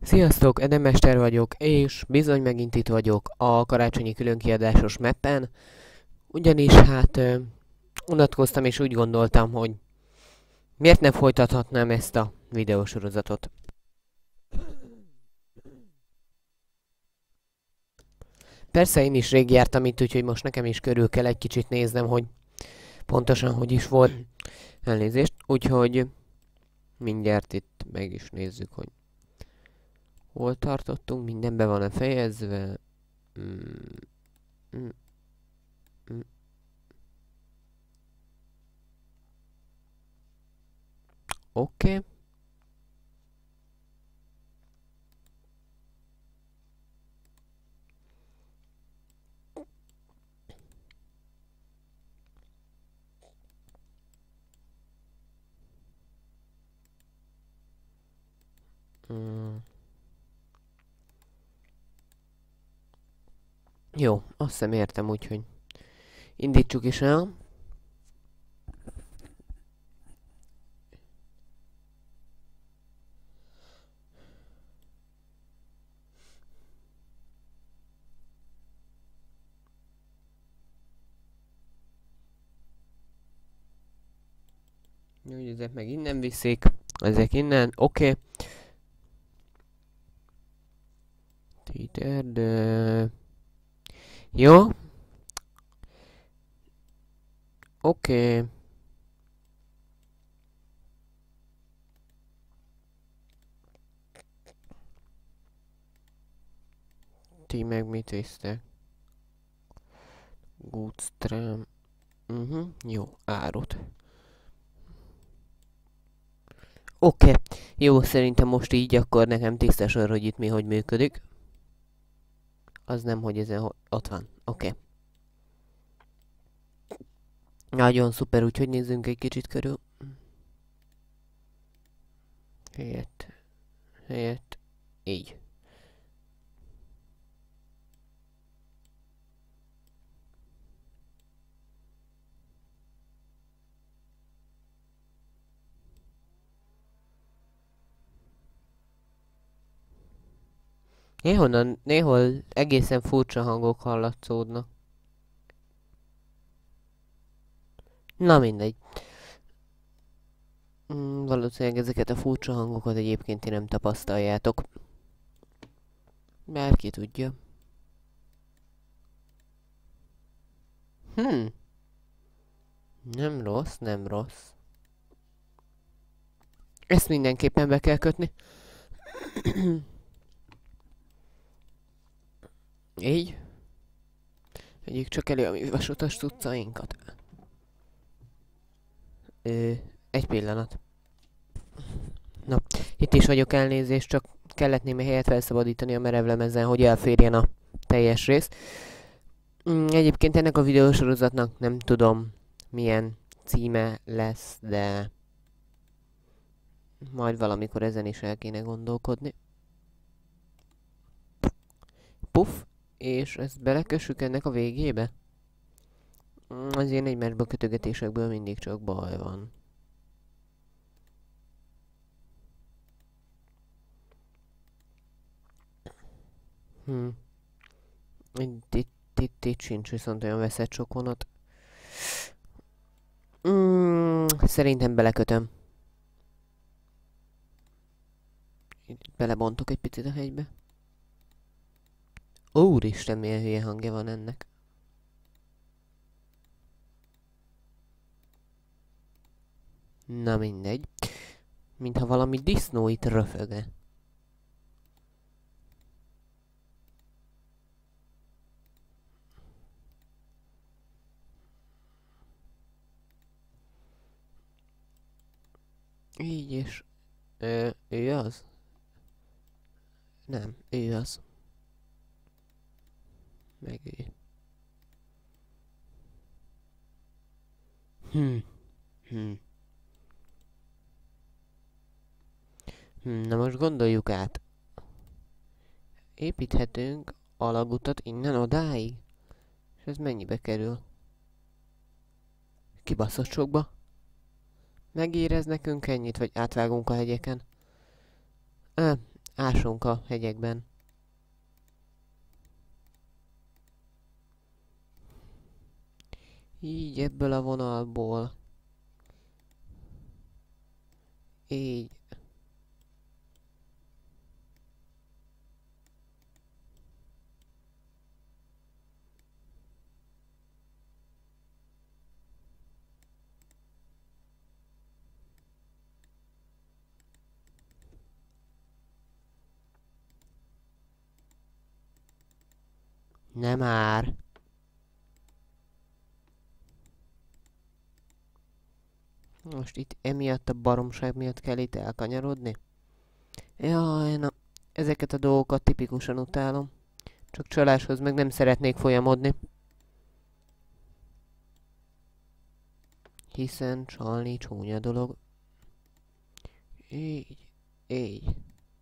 Sziasztok, Edemester vagyok, és bizony megint itt vagyok a karácsonyi különkiadásos mappen, ugyanis unatkoztam és úgy gondoltam, hogy miért nem folytathatnám ezt a videósorozatot. Persze én is rég jártam itt, úgyhogy most nekem is körül kell egy kicsit néznem, hogy pontosan hogy is volt. Elnézést, úgyhogy mindjárt itt meg is nézzük, hogy hol tartottunk, minden be van-e fejezve. Mm, mm, mm. Oké. Mm. Jó, azt hiszem értem, úgyhogy indítsuk is el. Jó, hogy ezek meg innen viszik. Ezek innen, oké. Títer, de... Jó. Oké. Ti meg mit visztek? Goodstram. Jó, árut. Oké. Jó, szerintem most így akkor nekem tiszta sor, hogy itt mi hogy működik. Az nem, hogy ezen ott van. Oké. Nagyon szuper, úgyhogy nézzünk egy kicsit körül. Helyett. Így. Néhol egészen furcsa hangok hallatszódnak. Na mindegy. Valószínűleg ezeket a furcsa hangokat egyébként ti nem tapasztaljátok. Bárki tudja. Hm. Nem rossz, nem rossz. Ezt mindenképpen be kell kötni. Így. Vegyük csak elő a mi vasutas cuccainkat. Egy pillanat. Na, itt is vagyok, elnézést, csak kellett némi helyet felszabadítani a merevlemezen, hogy elférjen a teljes rész. Egyébként ennek a videósorozatnak nem tudom milyen címe lesz, de majd valamikor ezen is el kéne gondolkodni. Puff, és ezt belekössük ennek a végébe? Az ilyen egymásba kötögetésekből mindig csak baj van. Itt sincs viszont olyan veszett sok vonat. Szerintem belekötöm. Itt belebontok egy picit a hegybe. Úristen, milyen hülye hangja van ennek. Na mindegy. Mintha valami disznó itt röfögne. Így és... ő az? Nem, ő az. Meg ő. Na most gondoljuk át. Építhetünk alagutat innen odáig? És ez mennyibe kerül? Kibaszott sokba? Megérez nekünk ennyit, vagy átvágunk a hegyeken? ásunk a hegyekben. Így ebből a vonalból. Így. Nem már. Most itt emiatt a baromság miatt kell itt elkanyarodni? Jaj, na, ezeket a dolgokat tipikusan utálom. Csak csaláshoz meg nem szeretnék folyamodni. Hiszen csalni csúnya dolog. Így, így.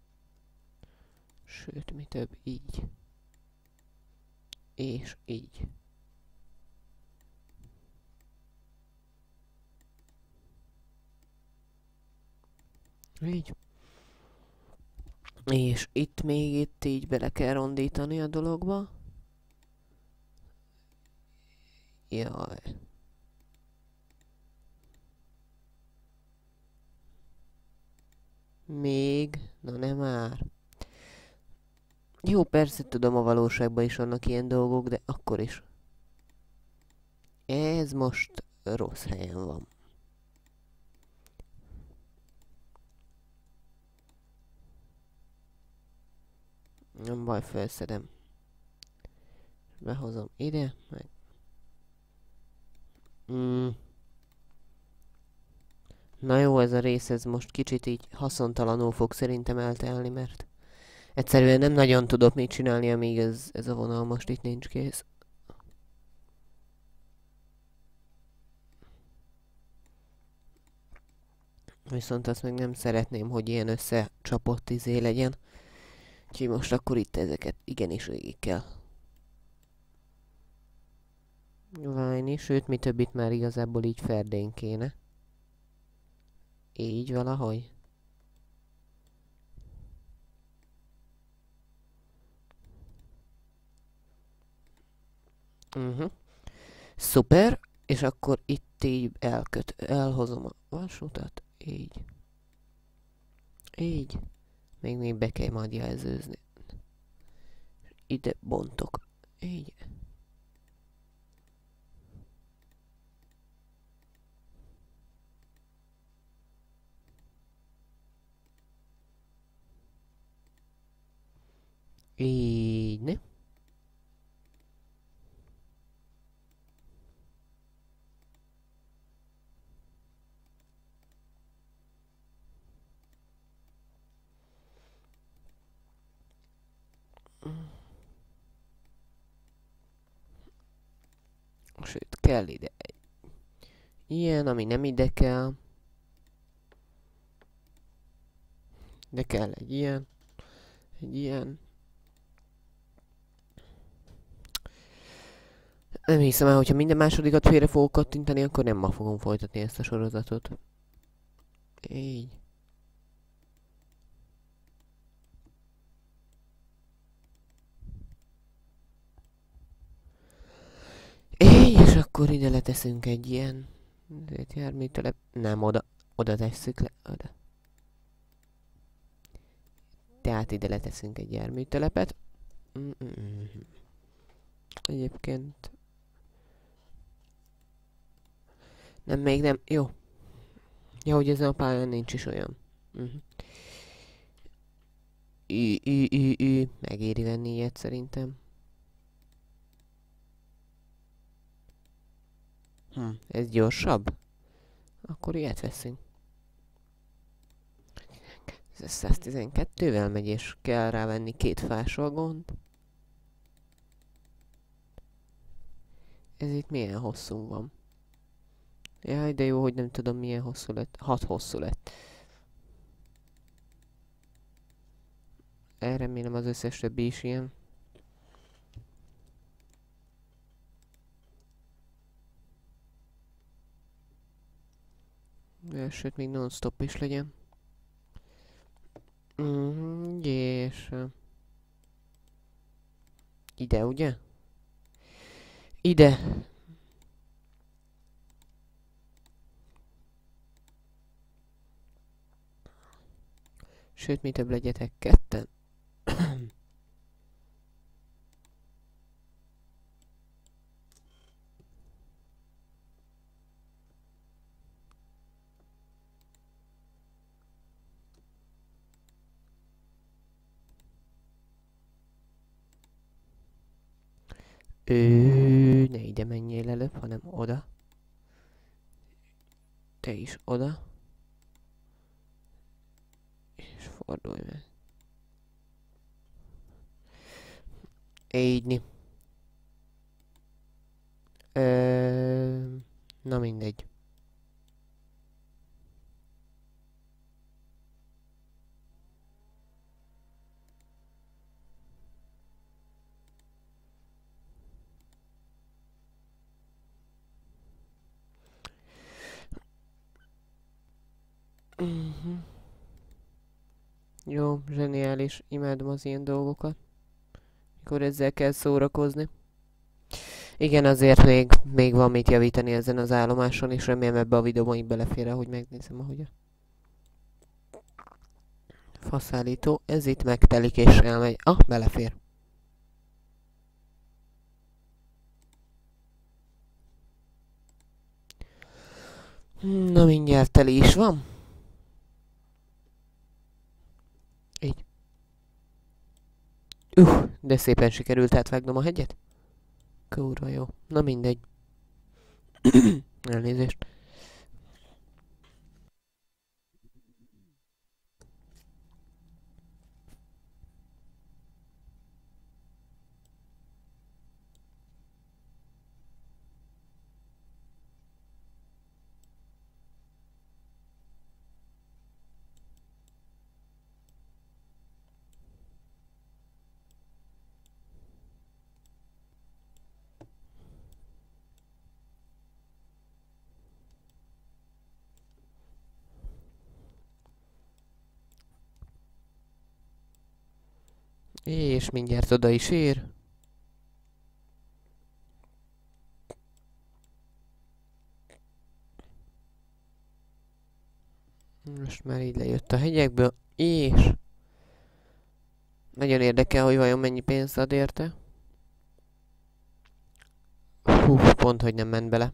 Sőt, mi több, így. És így. Így. És itt még itt így bele kell rondítani a dologba. Jaj. Még? Na nem már. Jó, persze tudom, a valóságban is vannak ilyen dolgok, de akkor is. Ez most rossz helyen van. Nem baj, felszedem. Behozom ide, meg... Na jó, ez a rész, ez most kicsit így haszontalanul fog szerintem eltelni, mert egyszerűen nem nagyon tudok mit csinálni, amíg ez a vonal most itt nincs kész. Viszont azt meg nem szeretném, hogy ilyen összecsapott legyen. Úgyhogy most akkor itt ezeket igenis végig kell válni, sőt, mi többit már igazából így ferdén kéne. Így valahogy. Szuper, és akkor itt így elhozom a vasutat, így. Így. Még be kell majd jelzőzni. Ide bontok. Így. Így, ne? Sőt, kell ide egy ilyen, ami nem ide kell. De kell egy ilyen. Egy ilyen. Nem hiszem el, hogyha minden másodikat félre fogok kattintani, akkor nem ma fogom folytatni ezt a sorozatot. Így. Így, és akkor ide leteszünk egy ilyen járműtelep. Nem, oda tesszük le. Oda. Tehát ide leteszünk egy járműtelepet. Egyébként... Nem, még nem. Jó. Ja, hogy ezen a pályán nincs is olyan. Megéri venni ilyet szerintem. Ez gyorsabb? Akkor ilyet veszünk. Ez 112-vel megy, és kell rávenni 2 fásvagont. Ez itt milyen hosszú van? Jaj, de jó, hogy nem tudom milyen hosszú lett. 6 hosszú lett. Remélem az összes többi is ilyen. De sőt, még non-stop is legyen. És... ide, ugye? Ide. Sőt, mi több legyetek ketten. Ne ide menjél előbb, hanem oda. Te is oda. És fordulj meg. Így. Na mindegy. Jó, zseniális. Imádom az ilyen dolgokat. Mikor ezzel kell szórakozni. Igen, azért még van mit javítani ezen az állomáson, és remélem ebbe a videóban így belefér, ahogy megnézem, ahogy a faszállító. Ez itt megtelik és elmegy. Belefér. Na mindjárt teli is van. Így. De szépen sikerült átvágnom a hegyet. Kurva jó. Na mindegy. Elnézést. És mindjárt oda is ér. Most már így lejött a hegyekből, és... nagyon érdekel, hogy vajon mennyi pénzt ad érte. Pont, hogy nem ment bele.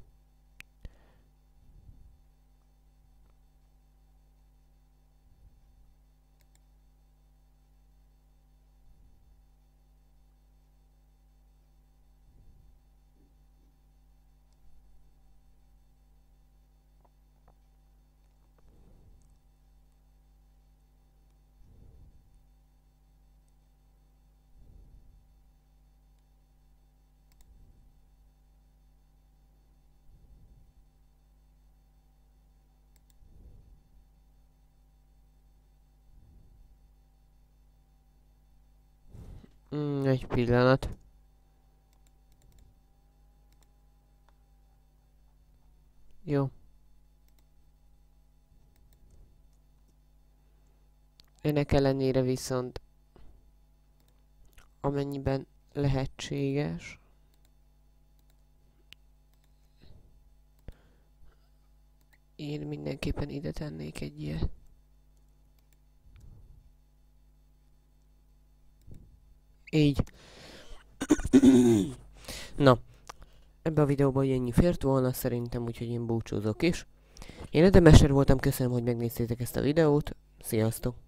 Egy pillanat. Jó. Ennek ellenére viszont amennyiben lehetséges, én mindenképpen ide tennék egy ilyet. Így. Na, ebbe a videóban ennyi fért volna szerintem, úgyhogy én búcsúzok is. Én Edemester voltam, köszönöm, hogy megnéztétek ezt a videót. Sziasztok!